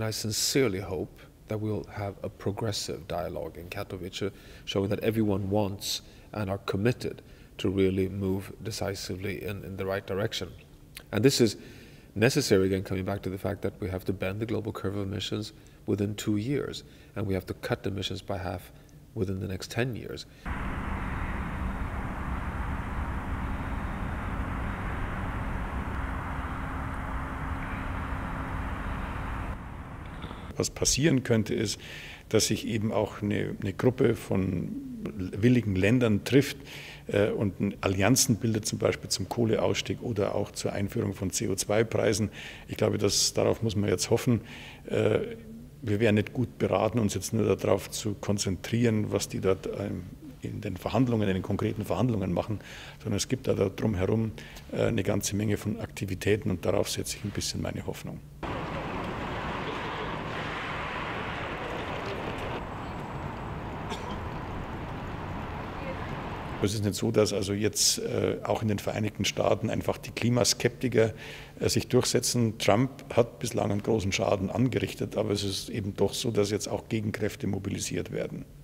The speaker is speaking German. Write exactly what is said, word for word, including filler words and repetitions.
I sincerely hope that we'll have a progressive dialogue in Katowice, showing that everyone wants and are committed to really move decisively in, in the right direction. And this is necessary, again, coming back to the fact that we have to bend the global curve of emissions within two years, and we have to cut emissions by half within the next ten years. Was passieren könnte, ist, dass sich eben auch eine, eine Gruppe von willigen Ländern trifft äh, und Allianzen bildet, zum Beispiel zum Kohleausstieg oder auch zur Einführung von C O zwei Preisen. Ich glaube, dass, darauf muss man jetzt hoffen. Äh, wir wären nicht gut beraten, uns jetzt nur darauf zu konzentrieren, was die dort ähm, in den Verhandlungen, in den konkreten Verhandlungen machen, sondern es gibt da drumherum äh, eine ganze Menge von Aktivitäten und darauf setze ich ein bisschen meine Hoffnung. Es ist nicht so, dass also jetzt äh, auch in den Vereinigten Staaten einfach die Klimaskeptiker äh, sich durchsetzen. Trump hat bislang einen großen Schaden angerichtet, aber es ist eben doch so, dass jetzt auch Gegenkräfte mobilisiert werden.